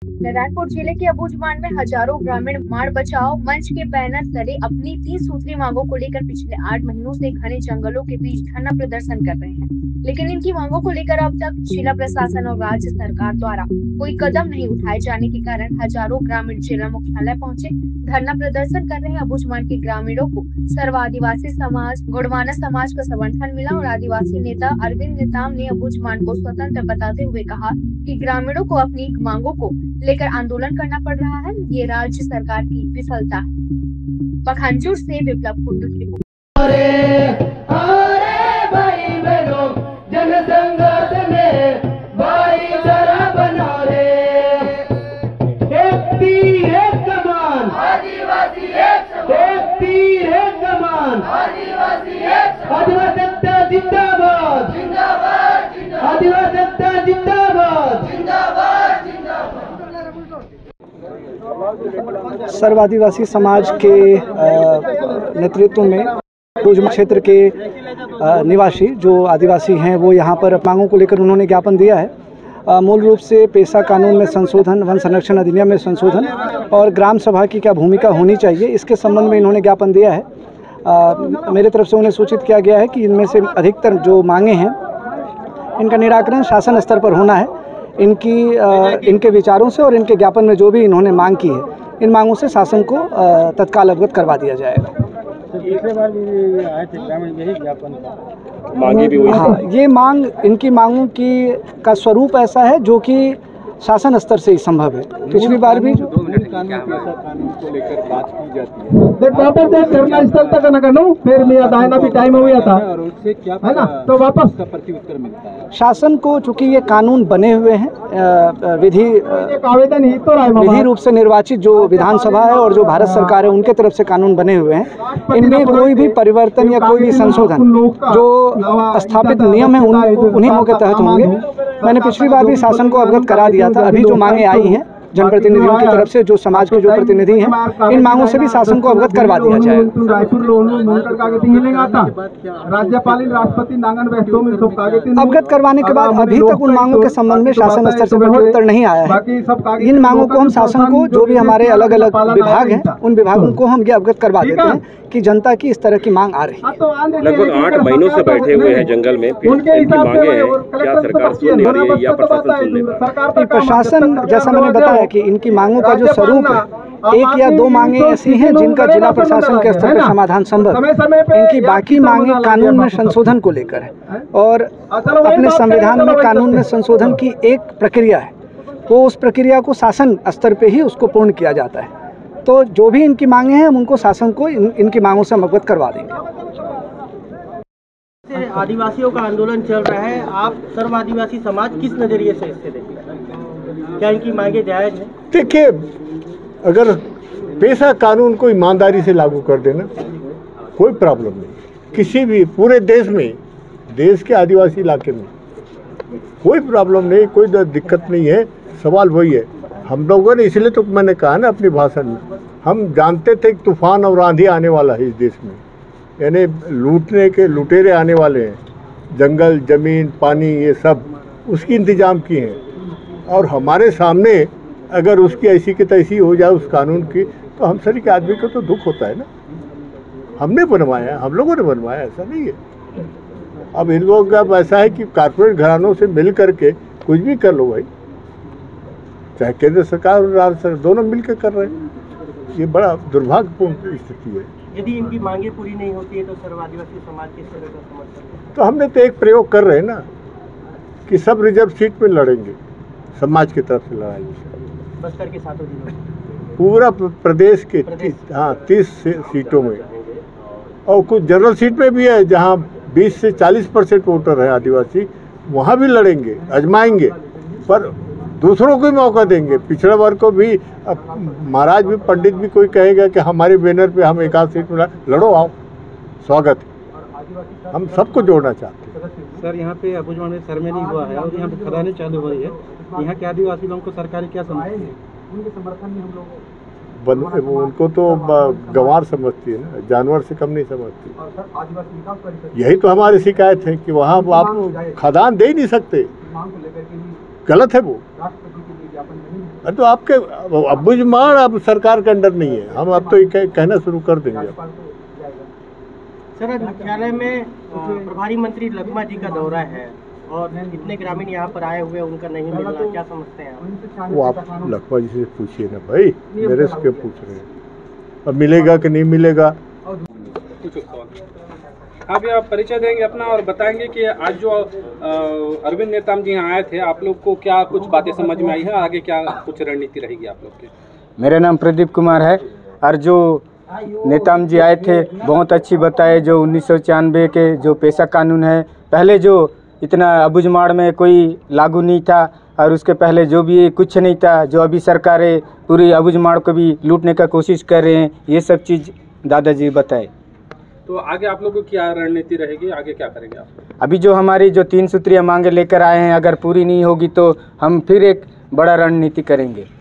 नारायणपुर जिले के अबूझमाड़ में हजारों ग्रामीण माड़ बचाओ मंच के बैनर तले अपनी 30 सूत्री मांगों को लेकर पिछले 8 महीनों से घने जंगलों के बीच धरना प्रदर्शन कर रहे हैं, लेकिन इनकी मांगों को लेकर अब तक जिला प्रशासन और राज्य सरकार द्वारा कोई कदम नहीं उठाए जाने के कारण हजारों ग्रामीण जिला मुख्यालय पहुंचे धरना प्रदर्शन कर रहे हैं। अबूझमाड़ के ग्रामीणों को सर्व आदिवासी समाज गोंडवाना समाज का समर्थन मिला और आदिवासी नेता अरविंद नेताम ने अबूझमाड़ को स्वतंत्र बताते हुए कहा कि ग्रामीणों को अपनी मांगों को लेकर आंदोलन करना पड़ रहा है, ये राज्य सरकार की विफलता है। पखानजोर से विप्लव कुंडू की रिपोर्ट। भाई बहनों, जनसंघर्ष में भाईचारा बनाओ रे। एक तीर एक कमान, आदिवासी एक समान। एक तीर एक कमान, आदिवासी एक समान। आदिवासी जिंदाबाद जिंदाबाद जिंदाबाद। आदिवासी जिंदाबाद जिंदाबाद जिंदाबाद। सर्व आदिवासी समाज के नेतृत्व में अबूझमाड़ क्षेत्र के निवासी जो आदिवासी हैं वो यहाँ पर मांगों को लेकर उन्होंने ज्ञापन दिया है। मूल रूप से पेशा कानून में संशोधन, वन संरक्षण अधिनियम में संशोधन और ग्राम सभा की क्या भूमिका होनी चाहिए, इसके संबंध में इन्होंने ज्ञापन दिया है। मेरे तरफ से उन्हें सूचित किया गया है कि इनमें से अधिकतर जो मांगे हैं इनका निराकरण शासन स्तर पर होना है। इनके विचारों से और इनके ज्ञापन में जो भी इन्होंने मांग की है, इन मांगों से शासन को तत्काल अवगत करवा दिया जाएगा। पिछले बार भी आए थे ग्रामीण, यही ज्ञापन मांगे भी हुई। हाँ, ये मांग, इनकी मांगों की का स्वरूप ऐसा है जो कि शासन स्तर से ही संभव है। पिछली बार भी जो कानून को लेकर बात की जाती है, वापस धरना स्थल तक न करो, फिर मेरा दाहिना भी टाइम हो गया था और उससे क्या है ना, तो वापस का प्रत्युत्तर मिलता है शासन को। चूंकि ये कानून बने हुए हैं, आवेदन ही तो विधि रूप से निर्वाचित जो विधानसभा है और जो भारत सरकार है उनके तरफ से कानून बने हुए हैं, इनमें कोई भी परिवर्तन या कोई भी संशोधन जो स्थापित नियम है उन नियमों के तहत होंगे। मैंने पिछली बार भी शासन को अवगत करा दिया था। अभी जो मांगे आई हैं जनप्रतिनिधियों की तरफ से, जो समाज के जो प्रतिनिधि हैं, इन मांगों से भी शासन को अवगत करवा दिया जाएगा। अवगत करवाने के बाद अभी तक उन मांगों के संबंध में शासन स्तर से प्रत्युत्तर नहीं आया है। इन मांगों को हम शासन को, जो भी हमारे अलग अलग विभाग हैं, उन विभागों को हम ये अवगत करवा देते हैं कि जनता की इस तरह की मांग आ रही है। लगभग 8 महीनों से बैठे हुए हैं जंगल में, इनकी मांगे हैं, क्या सरकार सुन नहीं रही है या प्रशासन सुन नहीं रहा है? प्रशासन, जैसा मैंने बताया कि इनकी मांगों का जो स्वरूप है, 1 या 2 मांगे ऐसी हैं जिनका जिला प्रशासन के स्तर पर समाधान संभव है। इनकी बाकी मांगे कानून में संशोधन को लेकर है और अपने संविधान में कानून में संशोधन की एक प्रक्रिया है, वो उस प्रक्रिया को शासन स्तर पे ही उसको पूर्ण किया जाता है। तो जो भी इनकी मांगे हैं हम उनको शासन को इनकी मांगों से अवगत करवा देंगे। आदिवासियों का आंदोलन चल रहा है, आप सर्व आदिवासी समाज किस नजरिए से इससे देखते हैं? क्या इनकी मांगे जायज है? देखिए, अगर पेशा कानून को ईमानदारी से लागू कर देना कोई प्रॉब्लम नहीं। किसी भी पूरे देश में, देश के आदिवासी इलाके में कोई प्रॉब्लम नहीं, कोई दिक्कत नहीं है। सवाल वही है, हम लोगों ने, इसलिए तो मैंने कहा ना अपने भाषण में, हम जानते थे कि तूफान और आंधी आने वाला है इस देश में, यानी लूटने के लुटेरे आने वाले हैं। जंगल, ज़मीन, पानी, ये सब उसकी इंतजाम किए हैं और हमारे सामने अगर उसकी ऐसी की तैसी हो जाए उस कानून की, तो हम सभी के आदमी को तो दुख होता है ना। हमने बनवाया, हम लोगों ने बनवाया, ऐसा नहीं है। अब इन लोगों का ऐसा है कि कारपोरेट घरानों से मिल करके कुछ भी कर लो भाई, चाहे केंद्र सरकार और राज्य सरकार दोनों मिलकर कर रहे हैं। ये बड़ा दुर्भाग्यपूर्ण स्थिति है। यदि इनकी मांगे पूरी नहीं होती है तो सर्व आदिवासी समाज किस तरह का समर्थन? तो हमने तो एक प्रयोग कर रहे हैं ना कि सब रिजर्व सीट में लड़ेंगे, समाज की तरफ से लड़ाई। बस्तर के 7 जिलों में, पूरा प्रदेश के 30 सीटों में, और कुछ जनरल सीट में भी है जहाँ 20 से 40% वोटर है आदिवासी, वहाँ भी लड़ेंगे, आजमाएंगे, पर दूसरों को भी मौका देंगे। पिछड़ा वर्ग को भी, महाराज भी, पंडित भी कोई कहेगा कि हमारे बैनर पे हम 1 आध सीट में लड़ो, आओ, स्वागत है। हम सबको जोड़ना चाहते हैं। सर, यहाँ पे अबूझमाड़ में सेरेमनी हुआ है और यहाँ पे खदानें चालू हो रही है, यहाँ के आदिवासी लोगों को सरकारी क्या समझती है? उनके समर्थन में हम लोग उनको तो गंवार समझती है ना, जानवर से कम नहीं समझती। यही तो हमारी शिकायत है कि वहाँ आप खदान दे ही नहीं सकते, गलत है वो। तो आपके अबुझमाड़ अब सरकार के अंडर नहीं है, हम अब तो ये कहना शुरू कर देंगे। सर, आज मुख्यालय में प्रभारी मंत्री लगमा जी का दौरा है और कितने ग्रामीण यहाँ पर आए हुए, उनका नहीं मिलना, क्या समझते हैं आप? वो आप लगमा जी से पूछिए ना भाई, मेरे से क्यों पूछ रहे हैं? अब मिलेगा कि नहीं मिलेगा? अभी आप परिचय देंगे अपना और बताएंगे कि आज जो अरविंद नेताम जी यहाँ आए थे, आप लोग को क्या कुछ बातें समझ में आई है, आगे क्या कुछ रणनीति रहेगी आप लोग की? मेरा नाम प्रदीप कुमार है और जो नेताम जी आए थे बहुत अच्छी बताए। जो 1996 के जो पेशा कानून है, पहले जो इतना अबुझमाड़ में कोई लागू नहीं था और उसके पहले जो भी कुछ नहीं था, जो अभी सरकारें पूरी अबुझमाड़ को भी लूटने का कोशिश कर रहे हैं, ये सब चीज़ दादाजी बताए। तो आगे आप लोगों की क्या रणनीति रहेगी, आगे क्या करेंगे आप? अभी जो हमारी जो 3 सूत्रीय मांगे लेकर आए हैं, अगर पूरी नहीं होगी तो हम फिर एक बड़ा रणनीति करेंगे।